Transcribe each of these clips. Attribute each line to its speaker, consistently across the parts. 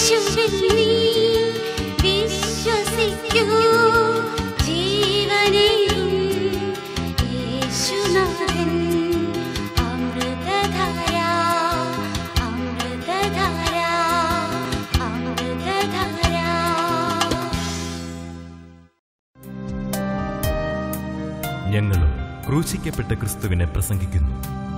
Speaker 1: ഞങ്ങളും ക്രൂശിക്കപ്പെട്ട ക്രിസ്തുവിനെ പ്രസംഗിക്കുന്നു.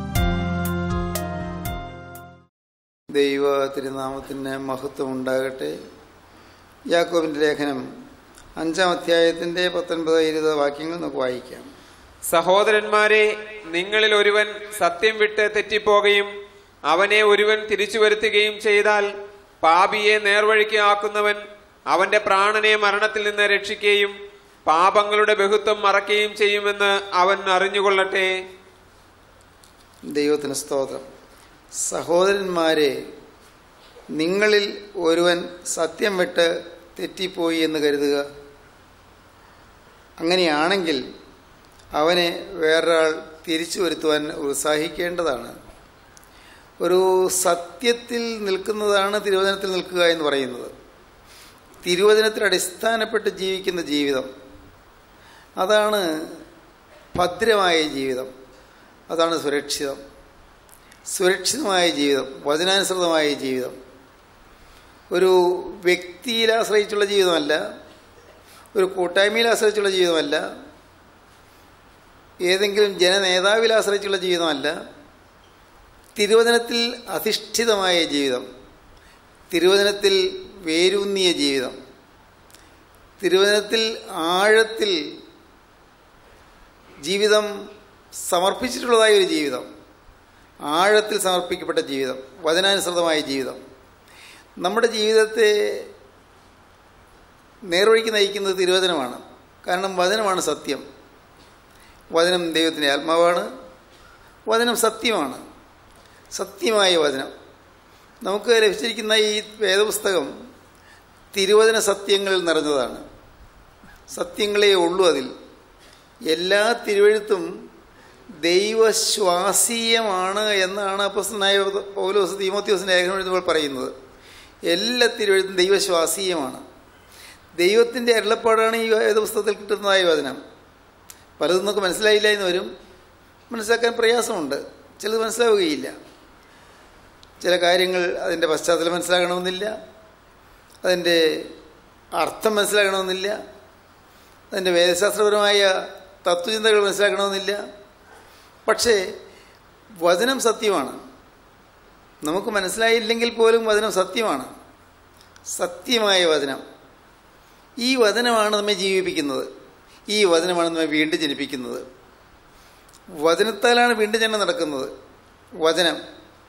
Speaker 2: ദൈവ തിരുനാമത്തിന് മഹത്വം ഉണ്ടാകട്ടെ. യാക്കോബിന്റെ ലേഖനം 5-ാം അധ്യായത്തിന്റെ 19-20 വാക്യങ്ങൾ നമുക്ക് വായിക്കാം.
Speaker 3: സഹോദരന്മാരെ, നിങ്ങളിൽ ഒരുവൻ സത്യം വിട്ട് തെറ്റിപ്പോകുകയും അവനെ ഒരുവൻ തിരിച്ചു വരുത്തുകയും ചെയ്താൽ പാപിയെ നേർവഴിക്ക് ആക്കുന്നവൻ അവന്റെ പ്രാണനെ മരണത്തിൽ നിന്ന് രക്ഷിക്കുകയും പാപങ്ങളുടെ ബഹുത്വം മറക്കുകയും ചെയ്യുമെന്ന് അവൻ അറിഞ്ഞുകൊള്ളട്ടെ.
Speaker 2: ദൈവത്തിന് സ്തോത്രം. സഹോദരന്മാരെ, നിങ്ങളിൽ ഒരുവൻ സത്യം വിട്ട് തെറ്റിപ്പോയി എന്ന് കരുതുക. അങ്ങനെയാണെങ്കിൽ അവനെ വേറൊരാൾ തിരിച്ചു വരുത്തുവാൻ ഉത്സാഹിക്കേണ്ടതാണ്. ഒരു സത്യത്തിൽ നിൽക്കുന്നതാണ് തിരുവചനത്തിൽ നിൽക്കുക എന്ന് പറയുന്നത്. തിരുവചനത്തിൽ അടിസ്ഥാനപ്പെട്ട് ജീവിക്കുന്ന ജീവിതം, അതാണ് ഭദ്രമായ ജീവിതം, അതാണ് സുരക്ഷിതമായ ജീവിതം, വചനാനുസൃതമായ ജീവിതം. ഒരു വ്യക്തിയിൽ ആശ്രയിച്ചുള്ള ജീവിതമല്ല, ഒരു കൂട്ടായ്മയിൽ ആശ്രയിച്ചുള്ള ജീവിതമല്ല, ഏതെങ്കിലും ജനനേതാവിൽ ആശ്രയിച്ചുള്ള ജീവിതമല്ല. തിരുവചനത്തിൽ അധിഷ്ഠിതമായ ജീവിതം, തിരുവചനത്തിൽ വേരൂന്നിയ ജീവിതം, തിരുവചനത്തിൽ ആഴത്തിൽ ജീവിതം സമർപ്പിച്ചിട്ടുള്ളതായ ഒരു ജീവിതം, ആഴത്തിൽ സമർപ്പിക്കപ്പെട്ട ജീവിതം, വചനാനുസൃതമായ ജീവിതം. നമ്മുടെ ജീവിതത്തെ നേർവഴിക്ക് നയിക്കുന്നത് തിരുവചനമാണ്. കാരണം വചനമാണ് സത്യം. വചനം ദൈവത്തിൻ്റെ ആത്മാവാണ്. വചനം സത്യമാണ്. സത്യമായ വചനം. നമുക്ക് ലഭിച്ചിരിക്കുന്ന ഈ വേദപുസ്തകം തിരുവചന സത്യങ്ങൾ നിറഞ്ഞതാണ്. സത്യങ്ങളേ ഉള്ളൂ അതിൽ. എല്ലാ തിരുവെഴുത്തും ദൈവശ്വാസീയമാണ് എന്നാണ് അപ്പോസ്തലനായ പൗലോസ് തീമോഥെയോസിന്റെ ലേഖനം എഴുതുമ്പോൾ പറയുന്നത്. എല്ലാ തിരുവെഴുത്തും ദൈവശ്വാസീയമാണ്. ദൈവത്തിൻ്റെ അരുളപ്പാടാണ് ഈ വേദപുസ്തകത്തിൽ കിട്ടുന്നതായ വചനം. പലതും നമുക്ക് മനസ്സിലായില്ല എന്ന് വരും. മനസ്സിലാക്കാൻ പ്രയാസമുണ്ട്. ചിലത് മനസ്സിലാവുകയില്ല. ചില കാര്യങ്ങൾ അതിൻ്റെ പശ്ചാത്തലം മനസ്സിലാകണമെന്നില്ല, അതിൻ്റെ അർത്ഥം മനസ്സിലാകണമെന്നില്ല, അതിൻ്റെ വേദശാസ്ത്രപരമായ തത്വചിന്തകൾ മനസ്സിലാക്കണമെന്നില്ല. പക്ഷേ വചനം സത്യമാണ്. നമുക്ക് മനസ്സിലായില്ലെങ്കിൽ പോലും വചനം സത്യമാണ്. സത്യമായ വചനം. ഈ വചനമാണ് നമ്മെ ജീവിപ്പിക്കുന്നത്. ഈ വചനമാണ് നമ്മെ വീണ്ടും ജനിപ്പിക്കുന്നത്. വചനത്താലാണ് വീണ്ടും ജനനം നടക്കുന്നത്. വചനം.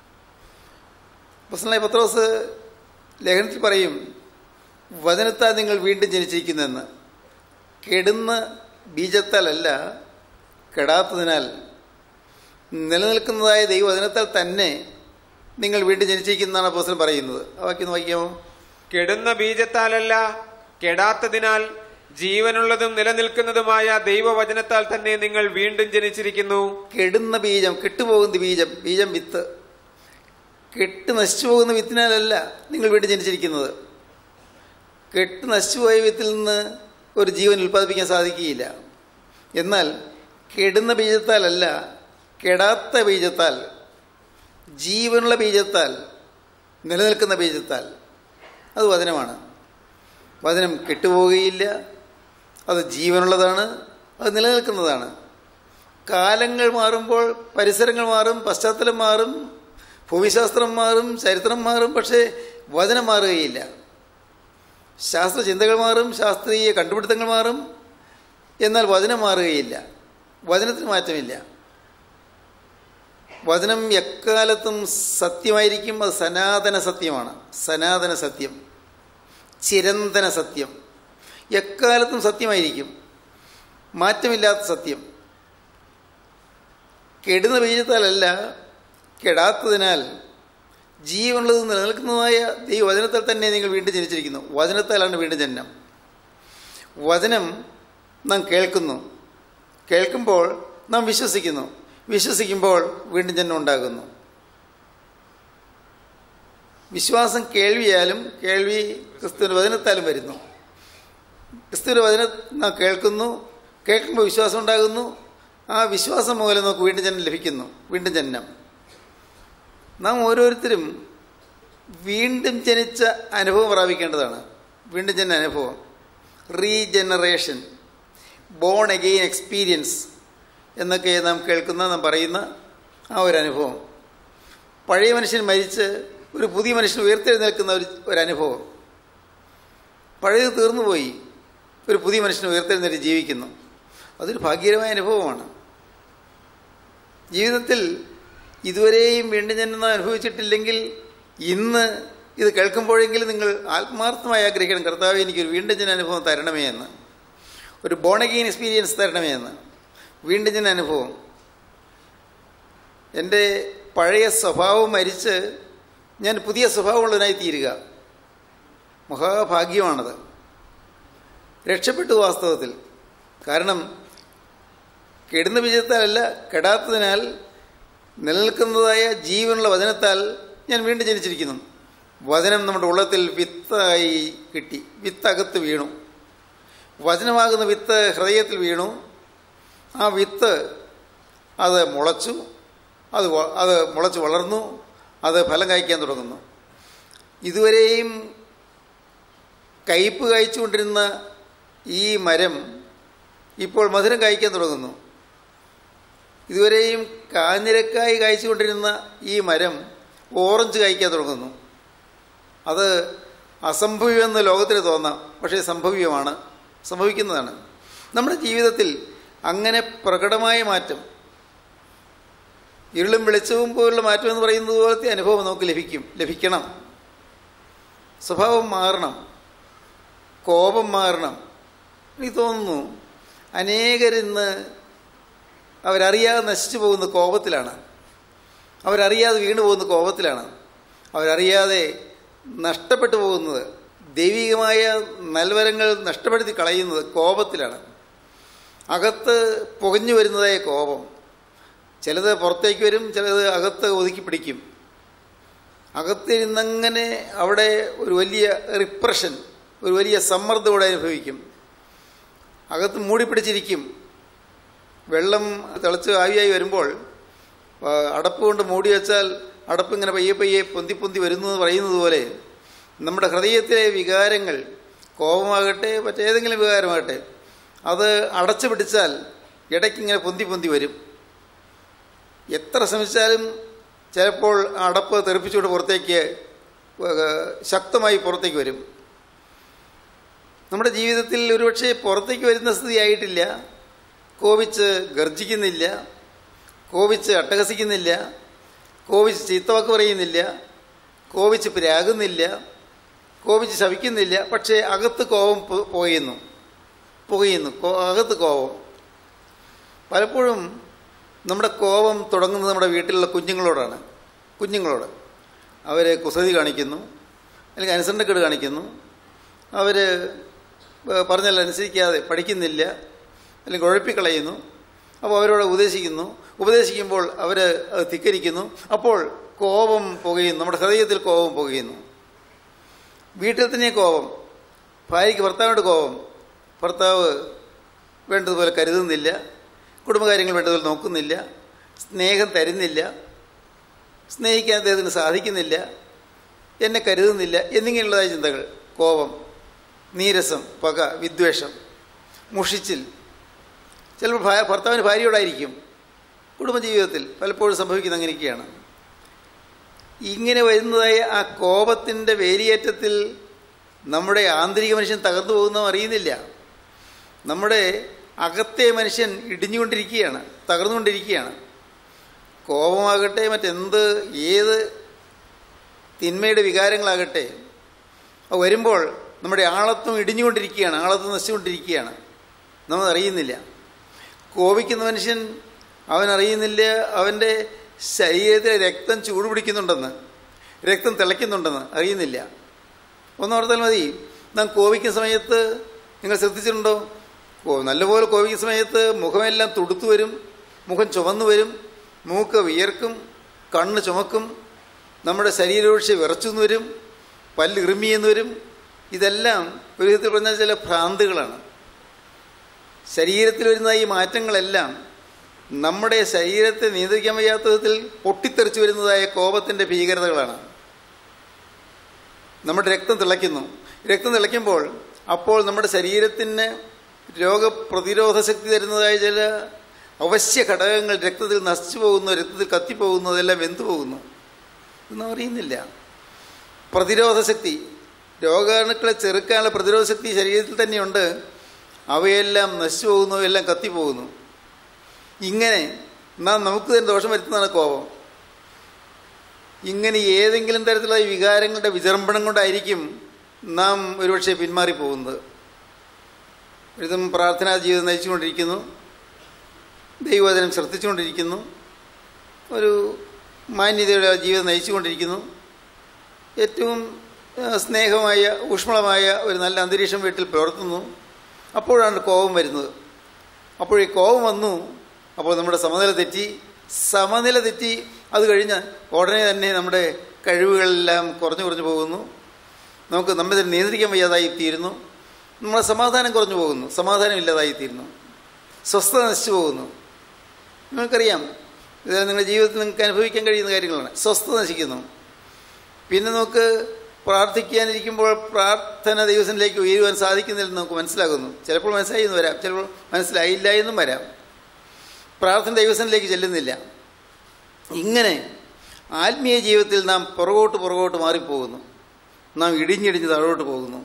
Speaker 2: അപ്പോസ്തലനായ പത്രോസ് ലേഖനത്തിൽ പറയും, വചനത്താൽ നിങ്ങൾ വീണ്ടും ജനിച്ചിരിക്കുന്നെന്ന്. കെടുന്ന ബീജത്താലല്ല, കെടാത്തതിനാൽ നിലനിൽക്കുന്നതായ ദൈവവചനത്താൽ തന്നെ നിങ്ങൾ വീണ്ടും ജനിച്ചിരിക്കുന്നതാണ് അപ്പോസ്തലൻ പറയുന്നത്. ആ വാക്യം വായിക്കാമോ?
Speaker 3: കെടുന്ന ബീജത്താലല്ല, കെടാത്തതിനാൽ ജീവനുള്ളതും നിലനിൽക്കുന്നതുമായ ദൈവവചനത്താൽ തന്നെ നിങ്ങൾ വീണ്ടും ജനിച്ചിരിക്കുന്നു.
Speaker 2: കെടുന്ന ബീജം, കെട്ടുപോകുന്ന ബീജം, ബീജം വിത്ത്, കെട്ട് നശിച്ചു പോകുന്ന വിത്തിനാലല്ല നിങ്ങൾ വീണ്ടും ജനിച്ചിരിക്കുന്നത്. കെട്ട് നശിച്ചുപോയ വിത്തിൽ നിന്ന് ഒരു ജീവൻ ഉൽപ്പാദിപ്പിക്കാൻ സാധിക്കുകയില്ല. എന്നാൽ കെടുന്ന ബീജത്താലല്ല, കെടാത്ത ബീജത്താൽ, ജീവനുള്ള ബീജത്താൽ, നിലനിൽക്കുന്ന ബീജത്താൽ. അത് വചനമാണ്. വചനം കെട്ടുപോകുകയില്ല. അത് ജീവനുള്ളതാണ്. അത് നിലനിൽക്കുന്നതാണ്. കാലങ്ങൾ മാറുമ്പോൾ പരിസരങ്ങൾ മാറും, പശ്ചാത്തലം മാറും, ഭൂമിശാസ്ത്രം മാറും, ചരിത്രം മാറും. പക്ഷേ വചനം മാറുകയില്ല. ശാസ്ത്രചിന്തകൾ മാറും, ശാസ്ത്രീയ കണ്ടുപിടുത്തങ്ങൾ മാറും. എന്നാൽ വചനം മാറുകയില്ല. വചനത്തിന് മാറ്റമില്ല. വചനം എക്കാലത്തും സത്യമായിരിക്കും. അത് സനാതന സത്യമാണ്. സനാതന സത്യം, ചിരന്തന സത്യം, എക്കാലത്തും സത്യമായിരിക്കും. മാറ്റമില്ലാത്ത സത്യം. കെടുന്ന ബീജത്താലല്ല, കെടാത്തതിനാൽ ജീവനുള്ളത് നിലനിൽക്കുന്നതായ ദൈവവചനത്താൽ തന്നെ നിങ്ങൾ വീണ്ടും ജനിച്ചിരിക്കുന്നു. വചനത്താലാണ് വീണ്ടും ജനനം. വചനം നാം കേൾക്കുന്നു. കേൾക്കുമ്പോൾ നാം വിശ്വസിക്കുന്നു. വിശ്വസിക്കുമ്പോൾ വീണ്ടും ജന്മം ഉണ്ടാകുന്നു. വിശ്വാസം കേൾവിയാലും, കേൾവി ക്രിസ്തുവിൻ്റെ വചനത്താലും വരുന്നു. ക്രിസ്തുവിൻ്റെ വചനം നാം കേൾക്കുന്നു, കേൾക്കുമ്പോൾ വിശ്വാസം ഉണ്ടാകുന്നു. ആ വിശ്വാസം മൂലം നമുക്ക് വീണ്ടും ജന്മം ലഭിക്കുന്നു. വീണ്ടും ജനനം. നാം ഓരോരുത്തരും വീണ്ടും ജനിച്ച അനുഭവം പ്രാപിക്കേണ്ടതാണ്. വീണ്ടും ജനന അനുഭവം, റീജനറേഷൻ, ബോൺ അഗെയിൻ എക്സ്പീരിയൻസ് എന്നൊക്കെ നാം കേൾക്കുന്ന, നാം പറയുന്ന ആ ഒരു അനുഭവം. പഴയ മനുഷ്യൻ മരിച്ച് ഒരു പുതിയ മനുഷ്യൻ ഉയർത്തെഴുന്നേൽക്കുന്ന ഒരു അനുഭവം. പഴയത് തീർന്നുപോയി, ഒരു പുതിയ മനുഷ്യൻ ഉയർത്തെഴുന്നേറ്റ് ജീവിക്കുന്നു. അതൊരു ഭാഗ്യകരമായ അനുഭവമാണ്. ജീവിതത്തിൽ ഇതുവരെയും വീണ്ടും ജന്മം അനുഭവിച്ചിട്ടില്ലെങ്കിൽ ഇന്ന് ഇത് കേൾക്കുമ്പോഴെങ്കിലും നിങ്ങൾ ആത്മാർത്ഥമായി ആഗ്രഹിക്കണം, കർത്താവേ എനിക്കൊരു വീണ്ടും ജന്മ അനുഭവം തരണമേ എന്ന്, ഒരു ബോൺ അഗെയിൻ എക്സ്പീരിയൻസ് തരണമേ എന്ന്. വീണ്ടും ജന്മ അനുഭവം. എൻ്റെ പഴയ സ്വഭാവം മരിച്ച് ഞാൻ പുതിയ സ്വഭാവമുള്ളവനായി തീരുക മഹാഭാഗ്യമാണത്. രക്ഷപ്പെട്ടു വാസ്തവത്തിൽ. കാരണം കെടുന്ന വിജയത്താലല്ല, കെടാത്തതിനാൽ നിലനിൽക്കുന്നതായ ജീവനുള്ള വചനത്താൽ ഞാൻ വീണ്ടും ജനിച്ചിരിക്കുന്നു. വചനം നമ്മുടെ ഉള്ളത്തിൽ വിത്തായി കിട്ടി, വിത്തകത്ത് വീണു. വചനമാകുന്ന വിത്ത് ഹൃദയത്തിൽ വീണു. ആ വിത്ത് അത് മുളച്ചു, അത് മുളച്ച് വളർന്നു, അത് ഫലം കായ്ക്കാൻ തുടങ്ങുന്നു. ഇതുവരെയും കയ്പ് കായ്ച്ചുകൊണ്ടിരുന്ന ഈ മരം ഇപ്പോൾ മധുരം കായ്ക്കാൻ തുടങ്ങുന്നു. ഇതുവരെയും കാഞ്ഞിരക്കായ് കായ്ച്ചുകൊണ്ടിരുന്ന ഈ മരം ഓറഞ്ച് കായ്ക്കാൻ തുടങ്ങുന്നു. അത് അസംഭവ്യമെന്ന് ലോകത്തിന് തോന്നാം, പക്ഷേ സംഭവ്യമാണ്, സംഭവിക്കുന്നതാണ്. നമ്മുടെ ജീവിതത്തിൽ അങ്ങനെ പ്രകടമായ മാറ്റം, ഇരുളും വെളിച്ചവും പോലുള്ള മാറ്റം എന്ന് പറയുന്നത് പോലത്തെ അനുഭവം നമുക്ക് ലഭിക്കണം. സ്വഭാവം മാറണം, കോപം മാറണം. എനിക്ക് തോന്നുന്നു അനേകരിന്ന് അവരറിയാതെ നശിച്ചു പോകുന്ന കോപത്തിലാണ്, അവരറിയാതെ വീണു പോകുന്ന കോപത്തിലാണ്, അവരറിയാതെ നഷ്ടപ്പെട്ടു പോകുന്നത്, ദൈവികമായ നൽവരങ്ങൾ നഷ്ടപ്പെടുത്തി കളയുന്നത് കോപത്തിലാണ്. അകത്ത് പുകഞ്ഞു വരുന്നതായ കോപം, ചിലത് പുറത്തേക്ക് വരും, ചിലത് അകത്ത് ഒതുക്കി പിടിക്കും. അകത്തിരുന്നങ്ങനെ അവിടെ ഒരു വലിയ റിപ്രഷൻ, ഒരു വലിയ സമ്മർദ്ദം ഇവിടെ അനുഭവിക്കും. അകത്ത് മൂടിപ്പിടിച്ചിരിക്കും. വെള്ളം തിളച്ച് ആവിയായി വരുമ്പോൾ അടപ്പ് കൊണ്ട് മൂടി വെച്ചാൽ അടപ്പ് ഇങ്ങനെ പയ്യെ പയ്യെ പൊന്തി വരുന്നു എന്ന് പറയുന്നത് പോലെ നമ്മുടെ ഹൃദയത്തിലെ വികാരങ്ങൾ, കോപമാകട്ടെ മറ്റേതെങ്കിലും വികാരമാകട്ടെ, അത് അടച്ചു പിടിച്ചാൽ ഇടയ്ക്കിങ്ങനെ പൊന്തി വരും. എത്ര ശ്രമിച്ചാലും ചിലപ്പോൾ അടപ്പ് തെറിപ്പിച്ചുകൊണ്ട് പുറത്തേക്ക് ശക്തമായി പുറത്തേക്ക് വരും. നമ്മുടെ ജീവിതത്തിൽ ഒരുപക്ഷെ പുറത്തേക്ക് വരുന്ന സ്ഥിതിയായിട്ടില്ല. കോപിച്ച് ഗർജിക്കുന്നില്ല, കോപിച്ച് അട്ടഹസിക്കുന്നില്ല, കോപിച്ച് ചീത്തവാക്ക് പറയുന്നില്ല, കോപിച്ച് പ്രാകുന്നില്ല, കോപിച്ച് ശപിക്കുന്നില്ല. പക്ഷേ അകത്ത് കോപം പുകയുന്നു, അകത്ത് കോപം. പലപ്പോഴും നമ്മുടെ കോപം തുടങ്ങുന്നത് നമ്മുടെ വീട്ടിലുള്ള കുഞ്ഞുങ്ങളോട്. അവർ കുസൃതി കാണിക്കുന്നു, അല്ലെങ്കിൽ അനുസരണക്കേട് കാണിക്കുന്നു, അവർ പറഞ്ഞാൽ അനുസരിക്കാതെ പഠിക്കുന്നില്ല, അല്ലെങ്കിൽ കുഴപ്പിക്കളയുന്നു. അപ്പോൾ അവരോട് ഉപദേശിക്കുമ്പോൾ അവർ അത് ധിക്കരിക്കുന്നു. അപ്പോൾ കോപം പുകയുന്നു, നമ്മുടെ ഹൃദയത്തിൽ കോപം പുകയുന്നു. വീട്ടിൽ തന്നെ കോപം, ഭാര്യയ്ക്ക് ഭർത്താവിനോട് കോപം, ഭർത്താവ് വേണ്ടതുപോലെ കരുതുന്നില്ല, കുടുംബകാര്യങ്ങൾ വേണ്ടതുപോലെ നോക്കുന്നില്ല, സ്നേഹം തരുന്നില്ല, സ്നേഹിക്കാൻ അദ്ദേഹത്തിന് സാധിക്കുന്നില്ല, എന്നെ കരുതുന്നില്ല എന്നിങ്ങനെയുള്ളതായ ചിന്തകൾ, കോപം, നീരസം, പക, വിദ്വേഷം, മുഷിച്ചിൽ. ചിലപ്പോൾ ഭർത്താവിന് ഭാര്യയോടായിരിക്കും. കുടുംബജീവിതത്തിൽ പലപ്പോഴും സംഭവിക്കുന്ന അങ്ങനെയൊക്കെയാണ്. ഇങ്ങനെ വരുന്നതായ ആ കോപത്തിൻ്റെ വേലിയേറ്റത്തിൽ നമ്മുടെ ആന്തരിക മനുഷ്യൻ തകർന്നു പോകുന്നതും അറിയുന്നില്ല. നമ്മുടെ അകത്തെ മനുഷ്യൻ ഇടിഞ്ഞുകൊണ്ടിരിക്കുകയാണ്, തകർന്നുകൊണ്ടിരിക്കുകയാണ്. കോപമാകട്ടെ, ഏത് തിന്മയുടെ വികാരങ്ങളാകട്ടെ, അത് വരുമ്പോൾ നമ്മുടെ ആളത്വം ഇടിഞ്ഞുകൊണ്ടിരിക്കുകയാണ്, ആളത്വം നശിച്ചുകൊണ്ടിരിക്കുകയാണ്. നമ്മളറിയുന്നില്ല. കോപിക്കുന്ന മനുഷ്യൻ അവനറിയുന്നില്ല അവൻ്റെ ശരീരത്തിലെ രക്തം ചൂടുപിടിക്കുന്നുണ്ടെന്ന്, രക്തം തിളയ്ക്കുന്നുണ്ടെന്ന് അറിയുന്നില്ല. ഒന്നോർത്താൽ മതി. നാം കോപിക്കുന്ന സമയത്ത് നിങ്ങൾ ശ്രദ്ധിച്ചിട്ടുണ്ടോ? നല്ലപോലെ കോപിക്കുന്ന സമയത്ത് മുഖമെല്ലാം തുടുത്തു വരും, മുഖം ചുവന്നു വരും, മൂക്ക് വിയർക്കും, കണ്ണ് ചുമക്കും, നമ്മുടെ ശരീരോക്ഷി വിറച്ചെന്ന് വരും, പല്ല് ഇറുമിയെന്ന് വരും. ഇതെല്ലാം ഒരു വിധത്തിൽ പറഞ്ഞാൽ ചില ഭ്രാന്തുകളാണ്. ശരീരത്തിൽ വരുന്ന ഈ മാറ്റങ്ങളെല്ലാം നമ്മുടെ ശരീരത്തെ നിയന്ത്രിക്കാൻ വയ്യാത്ത വിധത്തിൽ പൊട്ടിത്തെറിച്ച് വരുന്നതായ കോപത്തിൻ്റെ ഭീകരതകളാണ്. നമ്മുടെ രക്തം തിളയ്ക്കുന്നു. രക്തം തിളയ്ക്കുമ്പോൾ അപ്പോൾ നമ്മുടെ ശരീരത്തിന് രോഗപ്രതിരോധ ശക്തി തരുന്നതായ ചില അവശ്യ ഘടകങ്ങൾ രക്തത്തിൽ നശിച്ചു പോകുന്നു, രക്തത്തിൽ കത്തിപ്പോകുന്നു, അതെല്ലാം വെന്തു പോകുന്നു. ഇതൊന്നും അറിയുന്നില്ല. പ്രതിരോധ ശക്തി, രോഗാണുക്കളെ ചെറുക്കാനുള്ള പ്രതിരോധ ശക്തി ശരീരത്തിൽ തന്നെയുണ്ട്. അവയെല്ലാം നശിച്ചു പോകുന്നു, എല്ലാം കത്തിപ്പോകുന്നു. ഇങ്ങനെ നമുക്ക് തന്നെ ദോഷം വരുത്തുന്നതാണ് കോപം. ഇങ്ങനെ ഏതെങ്കിലും തരത്തിലുള്ള വികാരങ്ങളുടെ വിജൃംഭണം കൊണ്ടായിരിക്കും നാം ഒരുപക്ഷെ പിന്മാറിപ്പോകുന്നത്. ഒരുതും പ്രാർത്ഥനാ ജീവിതം നയിച്ചുകൊണ്ടിരിക്കുന്നു, ദൈവവചനം ശ്രദ്ധിച്ചുകൊണ്ടിരിക്കുന്നു, ഒരു മാന്യതയുടെ ജീവിതം നയിച്ചുകൊണ്ടിരിക്കുന്നു, ഏറ്റവും സ്നേഹമായ ഊഷ്മളമായ ഒരു നല്ല അന്തരീക്ഷം വീട്ടിൽ പുലർത്തുന്നു. അപ്പോഴാണ് കോപം വരുന്നത്. അപ്പോൾ ഈ കോപം വന്നു, അപ്പോൾ നമ്മുടെ സമനില തെറ്റി. അത് കഴിഞ്ഞ് ഉടനെ തന്നെ നമ്മുടെ കഴിവുകളെല്ലാം കുറഞ്ഞു പോകുന്നു. നമുക്ക് നമ്മെ തന്നെ നിയന്ത്രിക്കാൻ വയ്യാതായി തീരുന്നു. നമ്മുടെ സമാധാനം കുറഞ്ഞു പോകുന്നു, സമാധാനം ഇല്ലാതായിത്തീരുന്നു, സ്വസ്ഥത നശിച്ചു പോകുന്നു. നിങ്ങൾക്കറിയാം, ഇത് നിങ്ങളുടെ ജീവിതത്തിൽ നിങ്ങൾക്ക് അനുഭവിക്കാൻ കഴിയുന്ന കാര്യങ്ങളാണ്. സ്വസ്ഥത നശിക്കുന്നു. പിന്നെ നമുക്ക് പ്രാർത്ഥിക്കാനിരിക്കുമ്പോൾ പ്രാർത്ഥന ദൈവത്തിലേക്ക് ഉയരുവാൻ സാധിക്കുന്നില്ലെന്ന് നമുക്ക് മനസ്സിലാകുന്നു. ചിലപ്പോൾ മനസ്സിലായി എന്ന് വരാം, ചിലപ്പോൾ മനസ്സിലായില്ല എന്നും വരാം. പ്രാർത്ഥന ദൈവത്തിലേക്ക് ചെല്ലുന്നില്ല. ഇങ്ങനെ ആത്മീയ ജീവിതത്തിൽ നാം പുറകോട്ട് മാറിപ്പോകുന്നു. നാം ഇടിഞ്ഞിടിഞ്ഞ് താഴോട്ട് പോകുന്നു.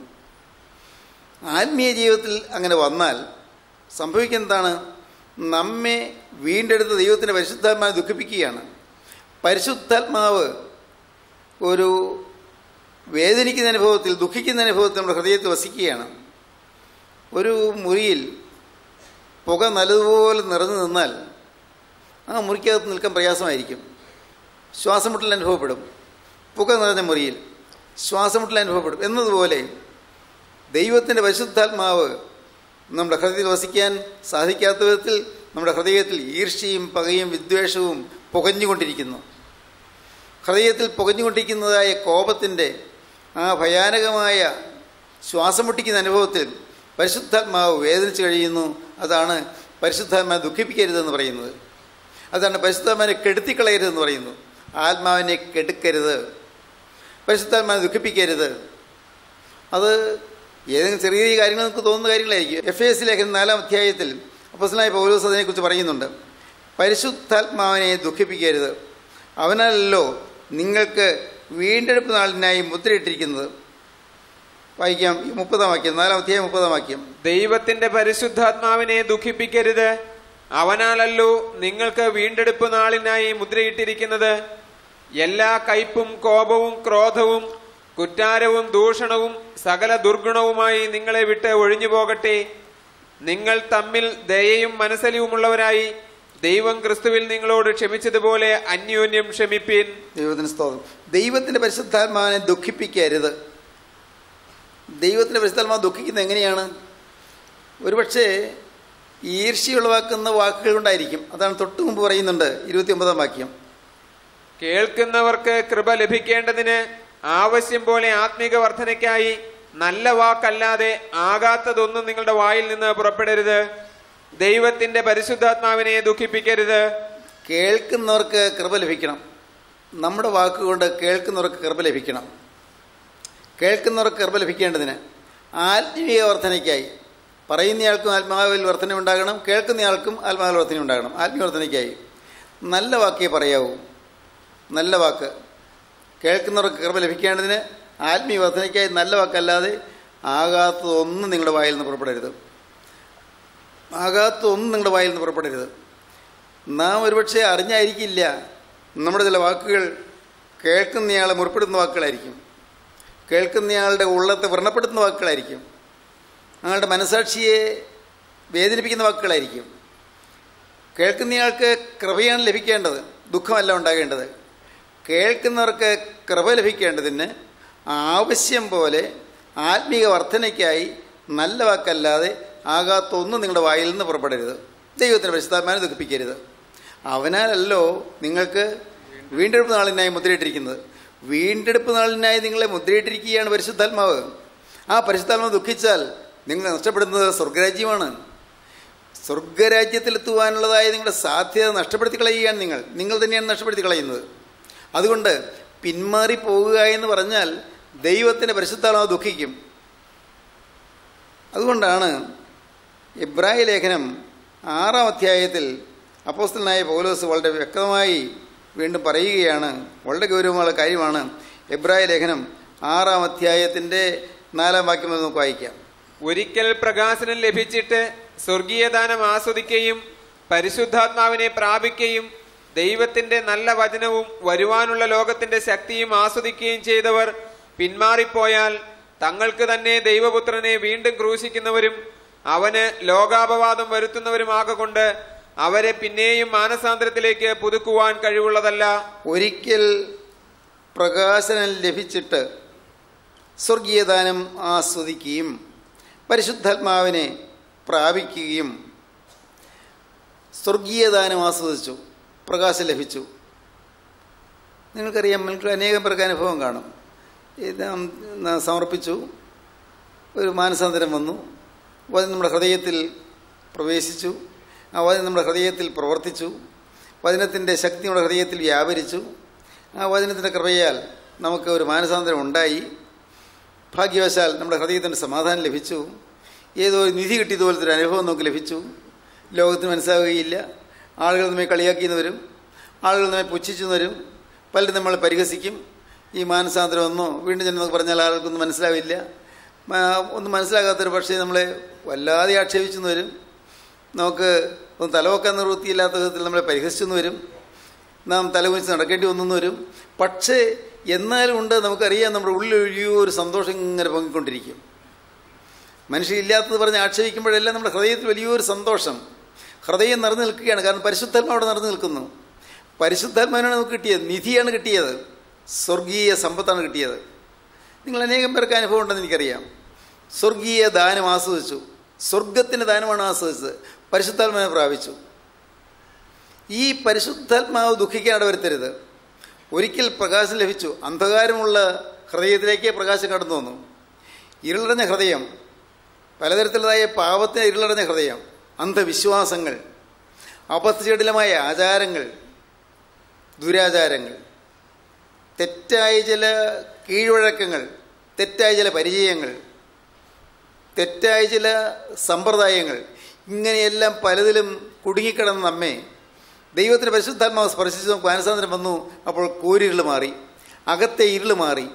Speaker 2: ആത്മീയ ജീവിതത്തിൽ അങ്ങനെ വന്നാൽ സംഭവിക്കുന്നതാണ്, നമ്മെ വീണ്ടെടുത്ത ദൈവത്തിൻ്റെ പരിശുദ്ധാത്മാവിനെ ദുഃഖിപ്പിക്കുകയാണ്. പരിശുദ്ധാത്മാവ് ഒരു വേദനിക്കുന്ന അനുഭവത്തിൽ, ദുഃഖിക്കുന്ന അനുഭവത്തിൽ നമ്മുടെ ഹൃദയത്തിൽ വസിക്കുകയാണ്. ഒരു മുറിയിൽ പുക നല്ലതുപോലെ നിറഞ്ഞു നിന്നാൽ ആ മുറിക്കകത്ത് നിൽക്കാൻ പ്രയാസമായിരിക്കും. ശ്വാസമുട്ടൽ അനുഭവപ്പെടും. പുക നിറഞ്ഞ മുറിയിൽ ശ്വാസമുട്ടൽ അനുഭവപ്പെടും. എന്നതുപോലെ ദൈവത്തിൻ്റെ പരിശുദ്ധാത്മാവ് നമ്മുടെ ഹൃദയത്തിൽ വസിക്കാൻ സാധിക്കാത്ത വിധത്തിൽ നമ്മുടെ ഹൃദയത്തിൽ ഈർഷ്യയും പകയും വിദ്വേഷവും പുകഞ്ഞുകൊണ്ടിരിക്കുന്നു. ഹൃദയത്തിൽ പുകഞ്ഞുകൊണ്ടിരിക്കുന്നതായ കോപത്തിൻ്റെ ആ ഭയാനകമായ ശ്വാസം മുട്ടിക്കുന്ന അനുഭവത്തിൽ പരിശുദ്ധാത്മാവ് വേദനിച്ച് കഴിയുന്നു. അതാണ് പരിശുദ്ധാത്മാവിനെ ദുഃഖിപ്പിക്കരുതെന്ന് പറയുന്നത്. അതാണ് പരിശുദ്ധാത്മാവിനെ കെടുത്തിക്കളയരുതെന്ന് പറയുന്നു. ആത്മാവിനെ കെടുക്കരുത്, പരിശുദ്ധാത്മാവിനെ ദുഃഖിപ്പിക്കരുത്. അത് ഏതെങ്കിലും ചെറിയ കാര്യങ്ങൾ നമുക്ക് തോന്നുന്ന കാര്യങ്ങളായിരിക്കും. FAS ലേഖനം 4-ാം അധ്യായത്തിൽ അപ്പോസ്തലനായ പൗലോസ് അതിനെക്കുറിച്ച് പറയുന്നുണ്ട്. പരിശുദ്ധാത്മാവിനെ ദുഃഖിപ്പിക്കരുത്, അവനാലല്ലോ നിങ്ങൾക്ക് വീണ്ടെടുപ്പ് നാളിനായി മുദ്രയിട്ടിരിക്കുന്നത്. വായിക്കാം 30-ാം വാക്യം, 4-ാം അധ്യായം 30-ാം വാക്യം.
Speaker 3: ദൈവത്തിന്റെ പരിശുദ്ധാത്മാവിനെ ദുഃഖിപ്പിക്കരുത്, അവനാലല്ലോ നിങ്ങൾക്ക് വീണ്ടെടുപ്പ് നാളിനായി മുദ്രയിട്ടിരിക്കുന്നത്. എല്ലാ കയ്പും കോപവും ക്രോധവും കുറ്റാരവും ദൂഷണവും സകല ദുർഗുണവുമായി നിങ്ങളെ വിട്ട് ഒഴിഞ്ഞു പോകട്ടെ. നിങ്ങൾ തമ്മിൽ ദയയും മനസ്സലിവുമുള്ളവരായി ദൈവം ക്രിസ്തുവിൽ നിങ്ങളോട് ക്ഷമിച്ചതുപോലെ അന്യോന്യം ക്ഷമിപ്പീൻ.
Speaker 2: ദൈവത്തിന് സ്തോത്രം. ദൈവത്തിന്റെ പരിശുദ്ധാത്മാവിനെ ദുഃഖിപ്പിക്കരുത്. ദൈവത്തിന്റെ പരിശുദ്ധാത്മാവ് ദുഃഖിക്കുന്നത് എങ്ങനെയാണ്? ഒരുപക്ഷെ ഈർഷ്യയുളവാക്കുന്ന വാക്കുകൾ കൊണ്ടായിരിക്കും. അതാണ് തൊട്ടു മുമ്പ് പറയുന്നുണ്ട് 29-ാം വാക്യം.
Speaker 3: കേൾക്കുന്നവർക്ക് കൃപ ലഭിക്കേണ്ടതിന് ആവശ്യം പോലെ ആത്മീക വർധനയ്ക്കായി നല്ല വാക്കല്ലാതെ ആകാത്തതൊന്നും നിങ്ങളുടെ വായിൽ നിന്ന് പുറപ്പെടരുത്. ദൈവത്തിന്റെ പരിശുദ്ധാത്മാവിനെ ദുഃഖിപ്പിക്കരുത്.
Speaker 2: കേൾക്കുന്നവർക്ക് കൃപ ലഭിക്കണം. നമ്മുടെ വാക്കുകൊണ്ട് കേൾക്കുന്നവർക്ക് കൃപ ലഭിക്കണം. കേൾക്കുന്നവർക്ക് കൃപ ലഭിക്കേണ്ടതിന് ആത്മീയ വർധനയ്ക്കായി, പറയുന്നയാൾക്കും ആത്മാവിൽ വർധന ഉണ്ടാകണം, കേൾക്കുന്നയാൾക്കും ആത്മാവിൽ വർധന ഉണ്ടാകണം. ആത്മീയ വർധനയ്ക്കായി നല്ല വാക്കേ പറയാവൂ. നല്ല വാക്ക് കേൾക്കുന്നവർക്ക് കൃപ ലഭിക്കേണ്ടതിന് ആത്മീയ വർധനയ്ക്കായി നല്ല വാക്കല്ലാതെ ആകാത്തതൊന്നും നിങ്ങളുടെ വായിൽ നിന്ന് പുറപ്പെടരുത്. ആകാത്തതൊന്നും നിങ്ങളുടെ വായിൽ നിന്ന് പുറപ്പെടരുത്. നാം ഒരുപക്ഷെ അറിഞ്ഞായിരിക്കില്ല നമ്മുടെ ചില വാക്കുകൾ കേൾക്കുന്നയാളെ മുറിപ്പെടുത്തുന്ന വാക്കുകളായിരിക്കും, കേൾക്കുന്നയാളുടെ ഉള്ളത്തെ വ്രണപ്പെടുത്തുന്ന വാക്കുകളായിരിക്കും, അയാളുടെ മനസാക്ഷിയെ വേദനിപ്പിക്കുന്ന വാക്കുകളായിരിക്കും. കേൾക്കുന്നയാൾക്ക് കൃപയാണ് ലഭിക്കേണ്ടത്, ദുഃഖമല്ല ഉണ്ടാകേണ്ടത്. കേൾക്കുന്നവർക്ക് കൃപ ലഭിക്കേണ്ടതിന് ആവശ്യം പോലെ ആത്മീക വർധനയ്ക്കായി നല്ല വാക്കല്ലാതെ ആകാത്തൊന്നും നിങ്ങളുടെ വായിൽ നിന്ന് പുറപ്പെടരുത്. ദൈവത്തിൻ്റെ പരിശുദ്ധാത്മാവിനെ ദുഃഖിപ്പിക്കരുത്. അവനാലല്ലോ നിങ്ങൾക്ക് വീണ്ടെടുപ്പ് നാളിനായി മുദ്രയിട്ടിരിക്കുന്നത്. വീണ്ടെടുപ്പ് നാളിനായി നിങ്ങളെ മുദ്രയിട്ടിരിക്കുകയാണ് പരിശുദ്ധാത്മാവ്. ആ പരിശുദ്ധാത്മാവ് ദുഃഖിച്ചാൽ നിങ്ങൾ നഷ്ടപ്പെടുന്നത് സ്വർഗരാജ്യമാണ്. സ്വർഗരാജ്യത്തിലെത്തുവാനുള്ളതായ നിങ്ങളുടെ സാധ്യത നഷ്ടപ്പെടുത്തി കളയുകയാണ്. നിങ്ങൾ തന്നെയാണ് നഷ്ടപ്പെടുത്തി കളയുന്നത്. അതുകൊണ്ട് പിന്മാറി പോകുക എന്ന് പറഞ്ഞാൽ ദൈവത്തിൻ്റെ പരിശുദ്ധാത്മാവ് ദുഃഖിക്കും. അതുകൊണ്ടാണ് എബ്രായ ലേഖനം 6-ാം അധ്യായത്തിൽ അപ്പോസ്തലനായ പൗലോസ് വളരെ വ്യക്തമായി വീണ്ടും പറയുകയാണ്. വളരെ ഗൗരവമുള്ള കാര്യമാണ്. എബ്രായ ലേഖനം 6-ാം അധ്യായത്തിൻ്റെ 4-ാം വാക്യം നമുക്ക് വായിക്കാം.
Speaker 3: ഒരിക്കൽ പ്രകാശനം ലഭിച്ചിട്ട് സ്വർഗീയദാനം ആസ്വദിക്കുകയും പരിശുദ്ധാത്മാവിനെ പ്രാപിക്കുകയും ദൈവത്തിന്റെ നല്ല വചനവും വരുവാനുള്ള ലോകത്തിന്റെ ശക്തിയും ആസ്വദിക്കുകയും ചെയ്തവർ പിന്മാറിപ്പോയാൽ തങ്ങൾക്ക് തന്നെ ദൈവപുത്രനെ വീണ്ടും ക്രൂശിക്കുന്നവരും അവന് ലോകാപവാദം വരുത്തുന്നവരുമാകൊണ്ട് അവരെ പിന്നെയും മാനസാന്തരത്തിലേക്ക് പുതുക്കുവാൻ കഴിവുള്ളതല്ല.
Speaker 2: ഒരിക്കൽ പ്രകാശനം ലഭിച്ചിട്ട് സ്വർഗീയദാനം ആസ്വദിക്കുകയും പരിശുദ്ധാത്മാവിനെ പ്രാപിക്കുകയും. സ്വർഗീയദാനം ആസ്വദിച്ചു, പ്രകാശം ലഭിച്ചു. നിങ്ങൾക്കറിയാം, നിങ്ങൾക്ക് അനേകം പേർക്ക് അനുഭവം കാണും. ഇത് സമർപ്പിച്ചു, ഒരു മാനസാന്തരം വന്നു, വചനം നമ്മുടെ ഹൃദയത്തിൽ പ്രവേശിച്ചു, ആ വചനം നമ്മുടെ ഹൃദയത്തിൽ പ്രവർത്തിച്ചു, വചനത്തിൻ്റെ ശക്തി നമ്മുടെ ഹൃദയത്തിൽ വ്യാപരിച്ചു. ആ വചനത്തിൻ്റെ കൃപയാൽ നമുക്ക് ഒരു മാനസാന്തരം ഉണ്ടായി. ഭാഗ്യവശാൽ നമ്മുടെ ഹൃദയത്തിൻ്റെ സമാധാനം ലഭിച്ചു. ഏതോ ഒരു നിധി കിട്ടിയതുപോലത്തെ ഒരു അനുഭവം നമുക്ക് ലഭിച്ചു. ലോകത്തിന് മനസ്സിലാവുകയില്ല. ആളുകൾ നമ്മെ കളിയാക്കിയെന്ന് വരും, ആളുകൾ നമ്മെ പുച്ഛിച്ചെന്ന് വരും, പലരും നമ്മളെ പരിഹസിക്കും. ഈ മാനസാന്തരം ഒന്നോ വീണ്ടും ചെന്നൊക്കെ പറഞ്ഞാൽ ആളുകൾക്കൊന്നും മനസ്സിലാവില്ല. ഒന്നും മനസ്സിലാകാത്തൊരു പക്ഷേ നമ്മളെ വല്ലാതെ ആക്ഷേപിച്ചെന്ന് വരും. നമുക്ക് ഒന്ന് തലവെക്കാൻ നിവൃത്തിയില്ലാത്ത വിധത്തിൽ നമ്മളെ പരിഹസിച്ചെന്ന് വരും. നാം തലകുനിച്ച് നടക്കേണ്ടി വന്നെന്ന് വരും. പക്ഷേ എന്നാലും ഉണ്ട്, നമുക്കറിയാം, നമ്മുടെ ഉള്ളിലൊഴിയോ ഒരു സന്തോഷം ഇങ്ങനെ പൊങ്ങിക്കൊണ്ടിരിക്കും. മനുഷ്യരില്ലാത്തത് പറഞ്ഞ് ആക്ഷേപിക്കുമ്പോഴെല്ലാം നമ്മുടെ ഹൃദയത്തിൽ വലിയൊരു സന്തോഷം, ഹൃദയം നിറഞ്ഞു നിൽക്കുകയാണ്. കാരണം പരിശുദ്ധാത്മാവ് അവിടെ നിറഞ്ഞു നിൽക്കുന്നു. പരിശുദ്ധാത്മാവിനാണ് നമുക്ക് കിട്ടിയത്, നിധിയാണ് കിട്ടിയത്, സ്വർഗീയ സമ്പത്താണ് കിട്ടിയത്. നിങ്ങൾ അനേകം പേർക്ക് അനുഭവം ഉണ്ടെന്ന് എനിക്കറിയാം. സ്വർഗീയ ദാനം ആസ്വദിച്ചു, സ്വർഗത്തിൻ്റെ ദാനമാണ് ആസ്വദിച്ചത്, പരിശുദ്ധാത്മാവിനെ പ്രാപിച്ചു. ഈ പരിശുദ്ധാത്മാവ് ദുഃഖിക്കാൻ ഇടവരുത്തരുത്. ഒരിക്കൽ പ്രകാശം ലഭിച്ചു, അന്ധകാരമുള്ള ഹൃദയത്തിലേക്ക് പ്രകാശം കടന്നു വന്നു. ഇരുളടഞ്ഞ ഹൃദയം, പലതരത്തിലുള്ളതായ പാപത്തിന് ഇരുളടഞ്ഞ ഹൃദയം, അന്ധവിശ്വാസങ്ങൾ, അബദ്ധജടിലമായ ആചാരങ്ങൾ, ദുരാചാരങ്ങൾ, തെറ്റായ ചില കീഴ്വഴക്കങ്ങൾ, തെറ്റായ ചില പരിചയങ്ങൾ, തെറ്റായ ചില സമ്പ്രദായങ്ങൾ, ഇങ്ങനെയെല്ലാം പലതിലും കുടുങ്ങിക്കിടന്ന നമ്മെ ദൈവത്തിൻ്റെ പരിശുദ്ധാത്മാവ് സ്പർശിച്ച് നമുക്ക് മാനസാന്തരം വന്നു. അപ്പോൾ കൂരിരുൾ മാറി, അകത്തെ ഇരുൾ മാറി.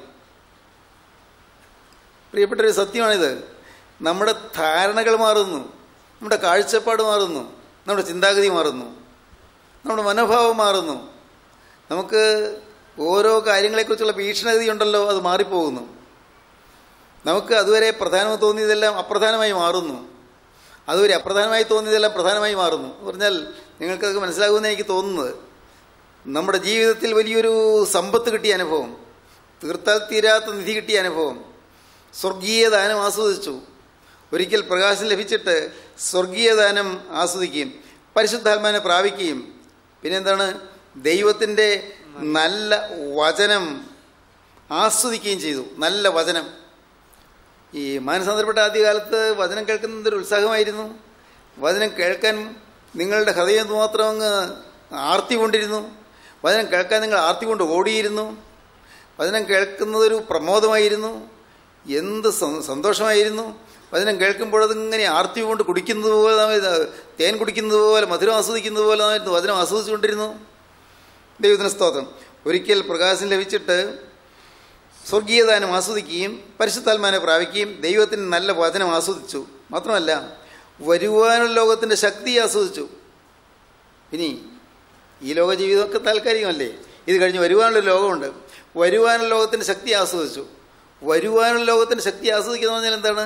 Speaker 2: പ്രിയപ്പെട്ടൊരു സത്യമാണിത്. നമ്മുടെ ധാരണകൾ മാറുന്നു, നമ്മുടെ കാഴ്ചപ്പാട് മാറുന്നു, നമ്മുടെ ചിന്താഗതി മാറുന്നു, നമ്മുടെ മനോഭാവം മാറുന്നു. നമുക്ക് ഓരോ കാര്യങ്ങളെക്കുറിച്ചുള്ള ഭീഷണഗതി ഉണ്ടല്ലോ, അത് മാറിപ്പോകുന്നു. നമുക്ക് അതുവരെ പ്രധാനമായി തോന്നിയതെല്ലാം അപ്രധാനമായി മാറുന്നു, അതുവരെ അപ്രധാനമായി തോന്നിയതെല്ലാം പ്രധാനമായി മാറുന്നു. എന്ന് പറഞ്ഞാൽ നിങ്ങൾക്കതൊക്കെ മനസ്സിലാകുമെന്ന് എനിക്ക് തോന്നുന്നത്. നമ്മുടെ ജീവിതത്തിൽ വലിയൊരു സമ്പത്ത് കിട്ടിയ അനുഭവം, തീർത്താൽ തീരാത്ത നിധി കിട്ടിയ അനുഭവം, സ്വർഗീയ ദാനം ആസ്വദിച്ചു. ഒരിക്കൽ പ്രകാശം ലഭിച്ചിട്ട് സ്വർഗീയ ദാനം ആസ്വദിക്കുകയും പരിശുദ്ധാത്മാവിനെ പ്രാപിക്കുകയും പിന്നെന്താണ്, ദൈവത്തിൻ്റെ നല്ല വചനം ആസ്വദിക്കുകയും ചെയ്തു. നല്ല വചനം. ഈ മാനസാന്തരപ്പെട്ട ആദ്യകാലത്ത് വചനം കേൾക്കുന്നതൊരു ഉത്സാഹമായിരുന്നു. വചനം കേൾക്കാൻ നിങ്ങളുടെ ഹൃദയം മാത്രം അങ്ങ് ആർത്തി കൊണ്ടിരുന്നു. വചനം കേൾക്കാൻ നിങ്ങൾ ആർത്തി കൊണ്ട് ഓടിയിരുന്നു. വചനം കേൾക്കുന്നതൊരു പ്രമോദമായിരുന്നു. എന്ത് സന്തോഷമായിരുന്നു. വചനം കേൾക്കുമ്പോഴതിങ്ങനെ ആർത്തി കൊണ്ട് കുടിക്കുന്നത് പോലെ, തേൻ കുടിക്കുന്നത് പോലെ, മധുരം ആസ്വദിക്കുന്നത് പോലെ വചനം ആസ്വദിച്ചുകൊണ്ടിരുന്നു. ദൈവത്തിന് സ്തോത്രം. ഒരിക്കൽ പ്രകാശം ലഭിച്ചിട്ട് സ്വർഗീയദാനം ആസ്വദിക്കുകയും പരിശുദ്ധാത്മാവിനെ പ്രാപിക്കുകയും ദൈവത്തിന് നല്ല വചനം ആസ്വദിച്ചു. മാത്രമല്ല വരുവാനുള്ള ലോകത്തിൻ്റെ ശക്തി ആസ്വദിച്ചു. ഇനി ഈ ലോക ജീവിതമൊക്കെ താൽക്കാലികമല്ലേ, ഇത് കഴിഞ്ഞ് വരുവാനുള്ള ലോകമുണ്ട്. വരുവാനുള്ള ലോകത്തിൻ്റെ ശക്തി ആസ്വദിച്ചു. വരുവാനുള്ള ലോകത്തിൻ്റെ ശക്തി ആസ്വദിക്കുക എന്ന് പറഞ്ഞാൽ എന്താണ്?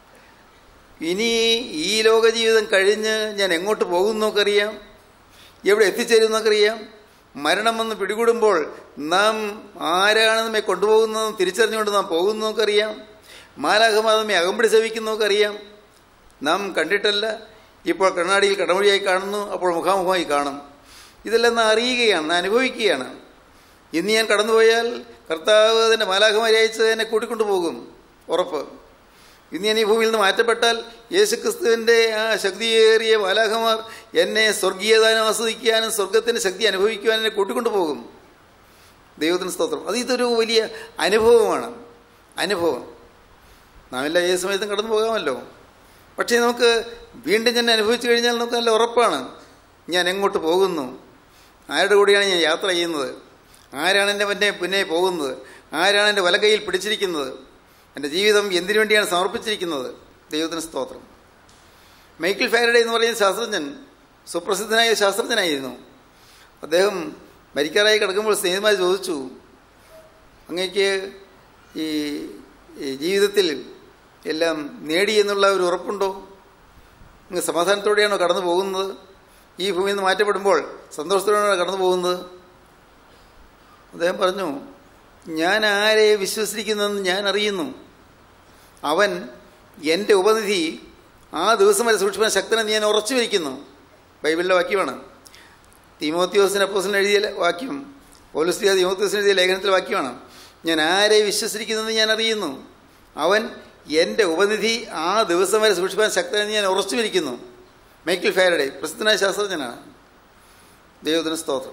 Speaker 2: ഇനി ഈ ലോക ജീവിതം കഴിഞ്ഞ് ഞാൻ എങ്ങോട്ട് പോകുന്നൊക്കെ അറിയാം, എവിടെ എത്തിച്ചേരുന്നൊക്കെ അറിയാം. മരണം വന്ന് പിടികൂടുമ്പോൾ നാം ആരാണ് നമ്മെ കൊണ്ടുപോകുന്നതെന്ന് തിരിച്ചറിഞ്ഞുകൊണ്ട് നാം പോകുന്നതൊക്കെ അറിയാം. മാലാഖമാർ നമ്മെ അകമ്പടി സേവിക്കുന്നതൊക്കെ അറിയാം. നാം കണ്ടിട്ടല്ല, ഇപ്പോൾ കണ്ണാടിയിൽ കടമൊഴിയായി കാണുന്നു, അപ്പോൾ മുഖാമുഖമായി കാണും. ഇതെല്ലാം നാം അറിയുകയാണ്, നാം അനുഭവിക്കുകയാണ്. ഇന്ന് ഞാൻ കടന്നുപോയാൽ കർത്താവ് തന്നെ മാലാഖമാരെ അയച്ച് എന്നെ കൂട്ടിക്കൊണ്ടു പോകും, ഉറപ്പ്. ഇന്ന് ഞാൻ ഈ ഭൂമിയിൽ നിന്ന് മാറ്റപ്പെട്ടാൽ യേശുക്രിസ്തുവിൻ്റെ ആ ശക്തിയേറിയ മാലാഖമാർ എന്നെ സ്വർഗീയദാനം ആസ്വദിക്കാനും സ്വർഗത്തിൻ്റെ ശക്തി അനുഭവിക്കുവാനും എന്നെ കൂട്ടിക്കൊണ്ടു പോകും. ദൈവത്തിന് സ്തോത്രം. ഇതൊരു വലിയ അനുഭവമാണ്. അനുഭവം നാം എല്ലാ ഏത് സമയത്തും കടന്നു പോകാമല്ലോ. പക്ഷേ നമുക്ക് വീണ്ടും ഞാൻ അനുഭവിച്ചു കഴിഞ്ഞാൽ നമുക്ക് നല്ല ഉറപ്പാണ്, ഞാൻ എങ്ങോട്ട് പോകുന്നു, ആരുടെ കൂടെയാണ് ഞാൻ യാത്ര ചെയ്യുന്നത്, ആരാണ് എൻ്റെ പിന്നെ പോകുന്നത്, ആരാണ് എൻ്റെ വലകൈയിൽ പിടിച്ചിരിക്കുന്നത്, എൻ്റെ ജീവിതം എന്തിനു വേണ്ടിയാണ് സമർപ്പിച്ചിരിക്കുന്നത്. ദൈവത്തിന് സ്തോത്രം. മൈക്കിൾ ഫാരഡേ എന്ന് പറയുന്ന ശാസ്ത്രജ്ഞൻ സുപ്രസിദ്ധനായ ശാസ്ത്രജ്ഞനായിരുന്നു. അദ്ദേഹം മരിക്കാറായി കിടക്കുമ്പോൾ സ്നേഹിതന്മാർ ചോദിച്ചു, അങ്ങേക്ക് ഈ ജീവിതത്തിൽ എല്ലാം നേടി എന്നുള്ള ഒരു ഉറപ്പുണ്ടോ? നിങ്ങൾ സമാധാനത്തോടെയാണോ കടന്നു പോകുന്നത്? ഈ ഭൂമിയിൽ നിന്ന് മാറ്റപ്പെടുമ്പോൾ സന്തോഷത്തോടെയാണോ കടന്നു പോകുന്നത്? അദ്ദേഹം പറഞ്ഞു, ഞാൻ ആരെ വിശ്വസിക്കുന്നതെന്ന് ഞാൻ അറിയുന്നു. അവൻ എൻ്റെ ഉപനിധി ആ ദിവസം വരെ സൂക്ഷിപ്പാൻ ശക്തനെന്ന് ഞാൻ ഉറച്ചു വയ്ക്കുന്നു. ബൈബിളിലെ വാക്യമാണ്. തീമോത്തിയോസിന് അപ്പോസ്തലൻ എഴുതിയ വാക്യം, പൗലോസ് തീമോത്തിയോസിന് എഴുതിയ ലേഖനത്തിലെ വാക്യമാണ്. ഞാൻ ആരെ വിശ്വസിക്കുന്നതെന്ന് ഞാൻ അറിയുന്നു. അവൻ എൻ്റെ ഉപനിധി ആ ദിവസം വരെ സൂക്ഷിപ്പാൻ ശക്തനെന്ന് ഞാൻ ഉറച്ചു വയ്ക്കുന്നു. മൈക്കിൾ ഫാരഡേ പ്രസിദ്ധനായ ശാസ്ത്രജ്ഞനാണ്. ദൈവത്തിന് സ്തോത്രം.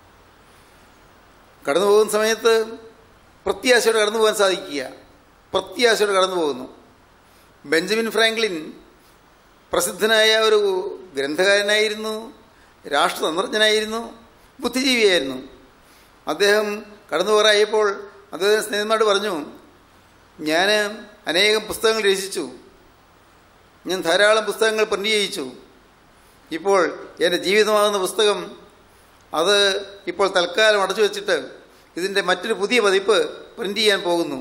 Speaker 2: കടന്നു പോകുന്ന സമയത്ത് പ്രത്യാശയോടെ കടന്നു പോകാൻ സാധിക്കുക, പ്രത്യാശയോടെ കടന്നു പോകുന്നു. ബെഞ്ചമിൻ ഫ്രാങ്ക്ലിൻ പ്രസിദ്ധനായ ഒരു ഗ്രന്ഥകാരനായിരുന്നു, രാഷ്ട്രതന്ത്രജ്ഞനായിരുന്നു, ബുദ്ധിജീവിയായിരുന്നു. അദ്ദേഹം കടന്നു പോകാറായപ്പോൾ അദ്ദേഹം സ്നേഹിതന്മാരോട് പറഞ്ഞു, ഞാൻ അനേകം പുസ്തകങ്ങൾ രചിച്ചു, ഞാൻ ധാരാളം പുസ്തകങ്ങൾ പ്രിൻ്റ് ചെയ്യിച്ചു. ഇപ്പോൾ എൻ്റെ ജീവിതമാകുന്ന പുസ്തകം അത് ഇപ്പോൾ തൽക്കാലം അടച്ചു വെച്ചിട്ട് ഇതിൻ്റെ മറ്റൊരു പുതിയ പതിപ്പ് പ്രിൻ്റ് ചെയ്യാൻ പോകുന്നു.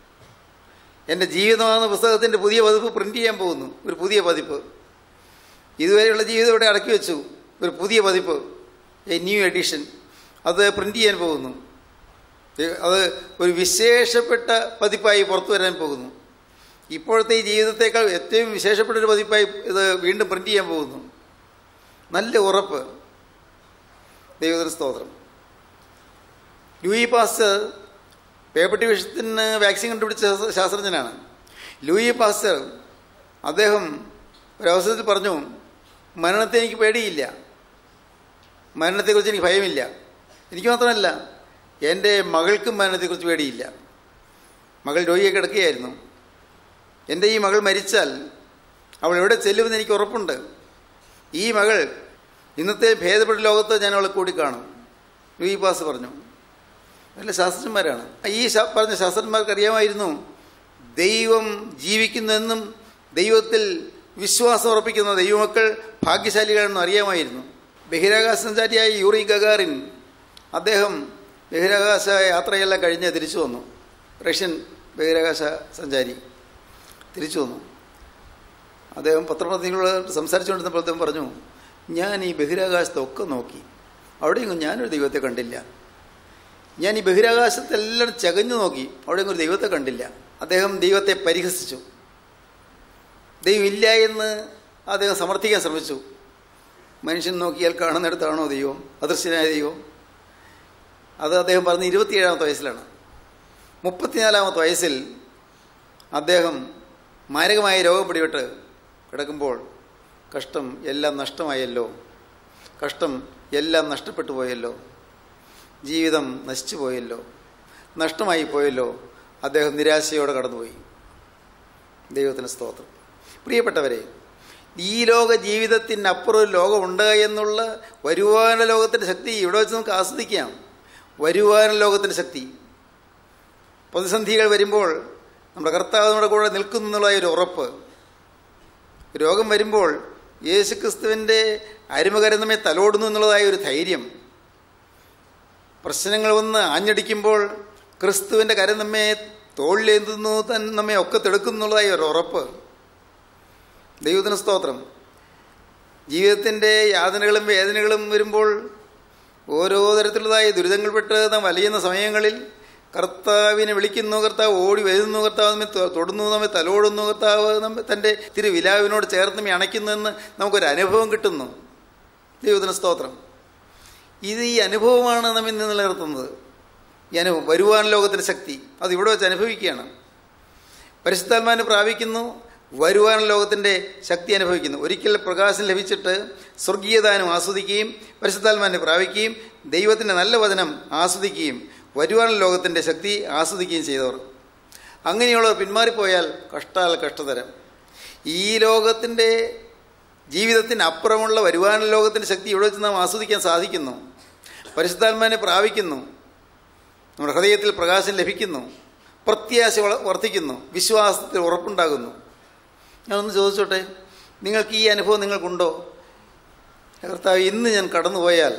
Speaker 2: എൻ്റെ ജീവിതമാകുന്ന പുസ്തകത്തിൻ്റെ പുതിയ പതിപ്പ് പ്രിൻ്റ് ചെയ്യാൻ പോകുന്നു, ഒരു പുതിയ പതിപ്പ്. ഇതുവരെയുള്ള ജീവിതം ഇവിടെ അടക്കി വെച്ചു, ഒരു പുതിയ പതിപ്പ്, എ ന്യൂ എഡിഷൻ, അത് പ്രിൻ്റ് ചെയ്യാൻ പോകുന്നു. അത് ഒരു വിശേഷപ്പെട്ട പതിപ്പായി പുറത്തു വരാൻ പോകുന്നു. ഇപ്പോഴത്തെ ഈ ജീവിതത്തേക്കാൾ ഏറ്റവും വിശേഷപ്പെട്ടൊരു പതിപ്പായി ഇത് വീണ്ടും പ്രിൻ്റ് ചെയ്യാൻ പോകുന്നു. നല്ല ഉറപ്പ്. ദൈവത്തിന് സ്തോത്രം. ലൂയി പാസ്റ്റർ പേപ്പട്ടി വിഷത്തിന് വാക്സിൻ കണ്ടുപിടിച്ച ശാസ്ത്രജ്ഞനാണ്. ലൂയി പാസ്റ്റർ അദ്ദേഹം ഒരവസരത്തിൽ പറഞ്ഞു, മരണത്തെ എനിക്ക് പേടിയില്ല, മരണത്തെക്കുറിച്ച് എനിക്ക് ഭയമില്ല. എനിക്ക് മാത്രമല്ല, എൻ്റെ മകൾക്കും മരണത്തെക്കുറിച്ച് പേടിയില്ല. മകൾ രോഗിയെ കിടക്കുകയായിരുന്നു. എൻ്റെ ഈ മകൾ മരിച്ചാൽ അവൾ എവിടെ ചെല്ലുമെന്ന് എനിക്ക് ഉറപ്പുണ്ട്. ഈ മകൾ ഇന്നത്തെ ഭേദപ്പെട്ട ലോകത്ത് ഞാൻ അവളെ കൂടിക്കാണും. ലൂയി പാസ്റ്റർ പറഞ്ഞു. നല്ല ശാസ്ത്രജ്ഞന്മാരാണ്. ഈ പറഞ്ഞ ശാസ്ത്രജ്ഞന്മാർക്ക് അറിയാമായിരുന്നു ദൈവം ജീവിക്കുന്നെന്നും ദൈവത്തിൽ വിശ്വാസം ഉറപ്പിക്കുന്ന ദൈവമക്കൾ ഭാഗ്യശാലികളെന്നും അറിയാമായിരുന്നു. ബഹിരാകാശ സഞ്ചാരിയായ യൂറി ഗഗാറിൻ, അദ്ദേഹം ബഹിരാകാശ യാത്രയെല്ലാം കഴിഞ്ഞ് തിരിച്ചു വന്നു. റഷ്യൻ ബഹിരാകാശ സഞ്ചാരി തിരിച്ചു വന്നു. അദ്ദേഹം പത്രപ്രതിനിധികളോട് സംസാരിച്ചുകൊണ്ടിരുന്നപ്പോൾ അദ്ദേഹം പറഞ്ഞു, ഞാൻ ഈ ബഹിരാകാശത്തൊക്കെ നോക്കി, അവിടെയെങ്കിലും ഞാനൊരു ദൈവത്തെ കണ്ടില്ല. ഞാൻ ഈ ബഹിരാകാശത്തെല്ലാം ചകഞ്ഞു നോക്കി, അവിടെയെങ്കിലും ഒരു ദൈവത്തെ കണ്ടില്ല. അദ്ദേഹം ദൈവത്തെ പരിഹസിച്ചു. ദൈവം ഇല്ല എന്ന് അദ്ദേഹം സമർത്ഥിക്കാൻ ശ്രമിച്ചു. മനുഷ്യൻ നോക്കിയാൽ കാണുന്നിടത്താണോ ദൈവം, അദൃശ്യനായ ദൈവം? അത് അദ്ദേഹം പറഞ്ഞ് 27-ാമത്തെ വയസ്സിലാണ്. 34-ാമത്തെ വയസ്സിൽ അദ്ദേഹം മാരകമായ രോഗം പിടിപെട്ട് കിടക്കുമ്പോൾ, കഷ്ടം, എല്ലാം നഷ്ടമായല്ലോ, കഷ്ടം, എല്ലാം നഷ്ടപ്പെട്ടു പോയല്ലോ, ജീവിതം നശിച്ചു പോയല്ലോ, നഷ്ടമായി പോയല്ലോ. അദ്ദേഹം നിരാശയോടെ കടന്നുപോയി. ദൈവത്തിന് സ്തോത്രം. പ്രിയപ്പെട്ടവരെ, ഈ ലോക ജീവിതത്തിനപ്പുറം ഒരു ലോകമുണ്ട് എന്നുള്ള വരുവാന ലോകത്തിൻ്റെ ശക്തി ഇവിടെ വെച്ച് നമുക്ക് ആസ്വദിക്കാം. വരുവാന ലോകത്തിൻ്റെ ശക്തി. പ്രതിസന്ധികൾ വരുമ്പോൾ നമ്മുടെ കർത്താവ് നമ്മുടെ കൂടെ നിൽക്കുന്നു എന്നുള്ള ഒരു ഉറപ്പ്. രോഗം വരുമ്പോൾ യേശുക്രിസ്തുവിൻ്റെ അരുമകരം നമ്മെ തലോടുന്നു എന്നുള്ളതായ ഒരു ധൈര്യം. പ്രശ്നങ്ങൾ വന്ന് ആഞ്ഞടിക്കുമ്പോൾ ക്രിസ്തുവിൻ്റെ കരം നമ്മെ തോളിലേന്തുന്നു, നമ്മെ ഒക്കെ തെടുക്കുന്നു എന്നുള്ളതായ ഒരു ഉറപ്പ്. ദൈവത്തിന് സ്തോത്രം. ജീവിതത്തിൻ്റെ യാതനകളും വേദനകളും വരുമ്പോൾ, ഓരോ തരത്തിലുള്ളതായ ദുരിതങ്ങൾപ്പെട്ട് നാം വലയുന്ന സമയങ്ങളിൽ കർത്താവിനെ വിളിക്കുന്നു, കർത്താവ് ഓടി വരുന്നു, കർത്താവ് നമ്മെ തൊടുന്നു, നമ്മെ തലോടുന്നു, കർത്താവ് തൻ്റെ തിരുവിലാവിനോട് ചേർത്ത് നമ്മെ അണയ്ക്കുന്നുവെന്ന് നമുക്കൊരു അനുഭവം കിട്ടുന്നു. ദൈവത്തിന് സ്തോത്രം. ഇത് ഈ അനുഭവമാണ് നമ്മെ നിലനിർത്തുന്നത്. വരുവാൻ ലോകത്തിൻ്റെ ശക്തി അത് ഇവിടെ വെച്ച് അനുഭവിക്കുകയാണ്. പരിശുദ്ധാത്മാവിനെ പ്രാപിക്കുന്നു, വരുവാൻ ലോകത്തിൻ്റെ ശക്തി അനുഭവിക്കുന്നു. ഒരിക്കൽ പ്രകാശം ലഭിച്ചിട്ട് സ്വർഗീയദാനം ആസ്വദിക്കുകയും പരിശുദ്ധാത്മാവിനെ പ്രാപിക്കുകയും ദൈവത്തിൻ്റെ നല്ല വചനം ആസ്വദിക്കുകയും വരുവാൻ ലോകത്തിൻ്റെ ശക്തി ആസ്വദിക്കുകയും ചെയ്തവർ. അങ്ങനെയുള്ളവർ പിന്മാറിപ്പോയാൽ കഷ്ടതരം. ഈ ലോകത്തിൻ്റെ ജീവിതത്തിന് അപ്പുറമുള്ള വരുവാൻ ലോകത്തിൻ്റെ ശക്തി ഇവിടെ വെച്ച് നാം ആസ്വദിക്കാൻ സാധിക്കുന്നു. പരിശുദ്ധാത്മാവിനെ പ്രാപിക്കുന്നു, നമ്മുടെ ഹൃദയത്തിൽ പ്രകാശം ലഭിക്കുന്നു, പ്രത്യാശ വർദ്ധിക്കുന്നു, വിശ്വാസത്തിൽ ഉറപ്പുണ്ടാകുന്നു. ഞാനൊന്ന് ചോദിച്ചോട്ടെ, നിങ്ങൾക്ക് ഈ അനുഭവം നിങ്ങൾക്കുണ്ടോ? കർത്താവ്, ഇന്ന് ഞാൻ കടന്നുപോയാൽ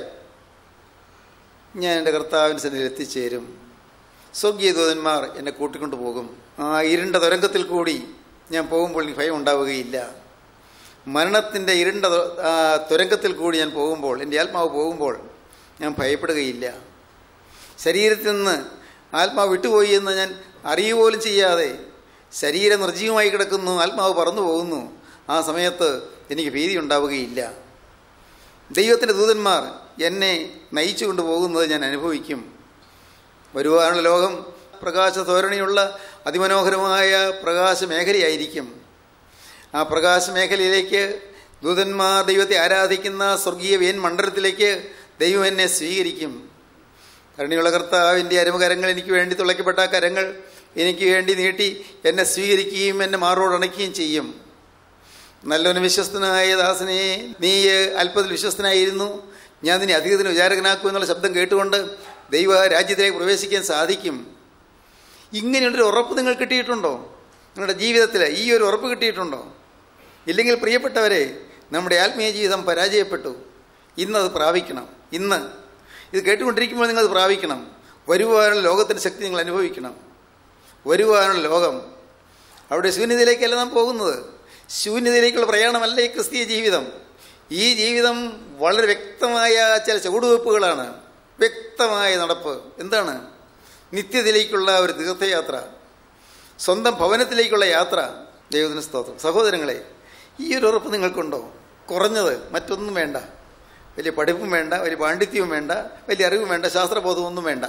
Speaker 2: ഞാൻ എൻ്റെ കർത്താവിൻ്റെ സന്നിധിയിൽ എത്തിച്ചേരും. സ്വർഗീയ ദൂതന്മാർ എന്നെ കൂട്ടിക്കൊണ്ടു പോകും. ആ ഇരുണ്ട തുരങ്കത്തിൽ കൂടി ഞാൻ പോകുമ്പോൾ എനിക്ക് ഭയം ഉണ്ടാവുകയില്ല. മരണത്തിൻ്റെ ഇരുണ്ട തുരങ്കത്തിൽ കൂടി ഞാൻ പോകുമ്പോൾ, എൻ്റെ ആത്മാവ് പോകുമ്പോൾ ഞാൻ ഭയപ്പെടുകയില്ല. ശരീരത്തിൽ നിന്ന് ആത്മാവ് വിട്ടുപോയി എന്ന് ഞാൻ അറിയുക പോലും ചെയ്യാതെ ശരീരം നിർജ്ജീവമായി കിടക്കുന്നു, ആത്മാവ് പറന്നു പോകുന്നു. ആ സമയത്ത് എനിക്ക് ഭീതി ഉണ്ടാവുകയില്ല. ദൈവത്തിൻ്റെ ദൂതന്മാർ എന്നെ നയിച്ചു കൊണ്ടുപോകുന്നത് ഞാൻ അനുഭവിക്കും. വരുവാനുള്ള ലോകം പ്രകാശധോരണിയുള്ള അതിമനോഹരമായ പ്രകാശമേഖലയായിരിക്കും. ആ പ്രകാശമേഖലയിലേക്ക് ദൂതന്മാർ ദൈവത്തെ ആരാധിക്കുന്ന സ്വർഗീയ വേൻ മണ്ഡലത്തിലേക്ക് ദൈവം എന്നെ സ്വീകരിക്കും. കരുണയുള്ള കർത്താവിൻ്റെ അരുമകരങ്ങൾ, എനിക്ക് വേണ്ടി തുളയ്ക്കപ്പെട്ട കരങ്ങൾ എനിക്ക് വേണ്ടി നീട്ടി എന്നെ സ്വീകരിക്കുകയും എന്നെ മാറോടണയ്ക്കുകയും ചെയ്യും. നല്ലവന് വിശ്വസ്തനായ ദാസനെ, നീ അല്പത്തിൽ വിശ്വസ്തനായിരുന്നു, ഞാൻ നിന്നെ അധികത്തിന് വിചാരകനാക്കും എന്നുള്ള ശബ്ദം കേട്ടുകൊണ്ട് ദൈവ രാജ്യത്തിലേക്ക് പ്രവേശിക്കാൻ സാധിക്കും. ഇങ്ങനെയുള്ളൊരു ഉറപ്പ് നിങ്ങൾ കിട്ടിയിട്ടുണ്ടോ? നിങ്ങളുടെ ജീവിതത്തിൽ ഈ ഒരു ഉറപ്പ് കിട്ടിയിട്ടുണ്ടോ? ഇല്ലെങ്കിൽ പ്രിയപ്പെട്ടവരെ, നമ്മുടെ ആത്മീയ ജീവിതം പരാജയപ്പെട്ടു. ഇന്നത് പ്രാപിക്കണം. ഇന്ന് ഇത് കേട്ടുകൊണ്ടിരിക്കുമ്പോൾ നിങ്ങളത് പ്രാപിക്കണം. വരുവാനുള്ള ലോകത്തിൻ്റെ ശക്തി നിങ്ങൾ അനുഭവിക്കണം. വരുവാനുള്ള ലോകം, അവിടെ ശൂന്യതയിലേക്കല്ല നാം പോകുന്നത്. ശൂന്യതയിലേക്കുള്ള പ്രയാണമല്ല ഈ ക്രിസ്തീയ ജീവിതം. ഈ ജീവിതം വളരെ വ്യക്തമായ ചില ചുവടുവെപ്പുകളാണ്, വ്യക്തമായ നടപ്പ്. എന്താണ്? നിത്യതയിലേക്കുള്ള ഒരു തീർത്ഥയാത്ര, സ്വന്തം ഭവനത്തിലേക്കുള്ള യാത്ര. ദൈവത്തിന് സ്തോത്രം. സഹോദരങ്ങളെ, ഈ ഒരു ഉറപ്പ് നിങ്ങൾക്കുണ്ടോ? കുറഞ്ഞത് മറ്റൊന്നും വേണ്ട. വലിയ പഠിപ്പും വേണ്ട, വലിയ പാണ്ഡിത്യവും വേണ്ട, വലിയ അറിവും വേണ്ട, ശാസ്ത്രബോധമൊന്നും വേണ്ട.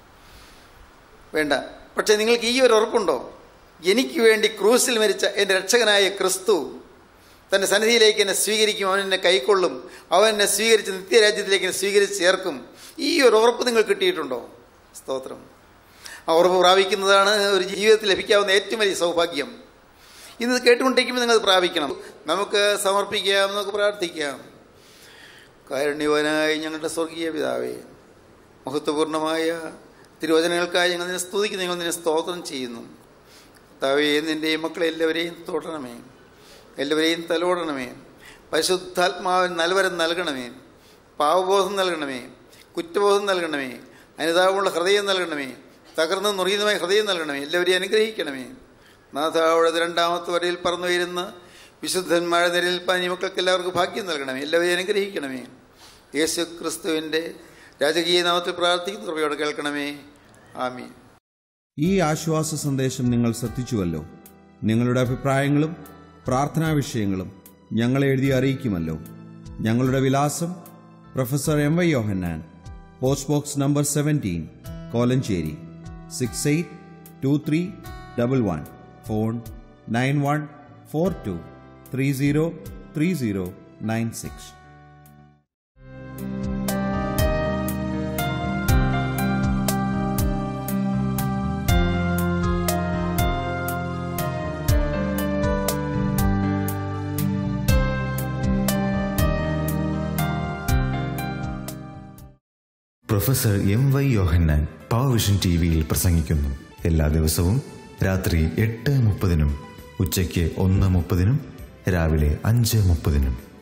Speaker 2: പക്ഷേ നിങ്ങൾക്ക് ഈ ഒരു ഉറപ്പുണ്ടോ? എനിക്ക് വേണ്ടി ക്രൂസിൽ മരിച്ച എൻ്റെ രക്ഷകനായ ക്രിസ്തു തൻ്റെ സന്നിധിയിലേക്ക് എന്നെ സ്വീകരിക്കും, അവൻ എന്നെ കൈക്കൊള്ളും, അവൻ എന്നെ സ്വീകരിച്ച് നിത്യരാജ്യത്തിലേക്ക് എന്നെ സ്വീകരിച്ച് ചേർക്കും. ഈ ഒരു ഉറപ്പ് നിങ്ങൾ കിട്ടിയിട്ടുണ്ടോ? സ്തോത്രം. ആ ഉറപ്പ് പ്രാപിക്കുന്നതാണ് ഒരു ജീവിതത്തിൽ ലഭിക്കാവുന്ന ഏറ്റവും വലിയ സൗഭാഗ്യം. ഇന്ന് കേട്ടുകൊണ്ടിരിക്കുമ്പോൾ നിങ്ങൾ പ്രാപിക്കണം. നമുക്ക് സമർപ്പിക്കാം, നമുക്ക് പ്രാർത്ഥിക്കാം. കാരുണ്യവാനായ ഞങ്ങളുടെ സ്വർഗീയ പിതാവേ, മഹത്വപൂർണമായ തിരുവചനങ്ങൾക്കായി ഞങ്ങൾ നിന്നെ സ്തുതിക്കുന്നു, ഞങ്ങൾ നിന്നെ സ്തോത്രം ചെയ്യുന്നു. കർത്താവേ, നിൻ്റെ മക്കളെ എല്ലാവരെയും തൊടണമേ, എല്ലാവരെയും തലോടണമേ. പരിശുദ്ധാത്മാവിന് നൽവരം നൽകണമേ, പാവബോധം നൽകണമേ, കുറ്റബോധം നൽകണമേ, അനുതാപമുള്ള ഹൃദയം നൽകണമേ, തകർന്ന് നുറിയുന്നതുമായ ഹൃദയം നൽകണമേ. എല്ലാവരെയും അനുഗ്രഹിക്കണമേ. നാഥ, അവിടെ രണ്ടാമത്തെ വരയിൽ പറന്നു വരുന്ന വിശുദ്ധന്മാരുടെ നിരയിൽ ഈ മക്കൾക്ക് എല്ലാവർക്കും ഭാഗ്യം നൽകണമേ. എല്ലാവരെയും അനുഗ്രഹിക്കണമേ. യേശു ക്രിസ്തുവിൻ്റെ രാജകീയ നാമത്തിൽ പ്രാർത്ഥിക്കുന്ന കൃപയോടെ കേൾക്കണമേ. ആമീൻ.
Speaker 4: ഈ ആശ്വാസ സന്ദേശം നിങ്ങൾ ശ്രദ്ധിച്ചുവല്ലോ. നിങ്ങളുടെ അഭിപ്രായങ്ങളും പ്രാർത്ഥനാ വിഷയങ്ങളും ഞങ്ങളെ എഴുതി അറിയിക്കുമല്ലോ. ഞങ്ങളുടെ വിലാസം: professor M.Y. Yohannan, post box number 17, Kolenchery 682311. Phone 9142303096.
Speaker 1: Professor M.Y. Yohannan Powervision TV-യിൽ പ്രസംഗിക്കുന്നു. എല്ലാ ദിവസവും രാത്രി 8:30, ഉച്ചയ്ക്ക് 1:30, രാവിലെ 5:30.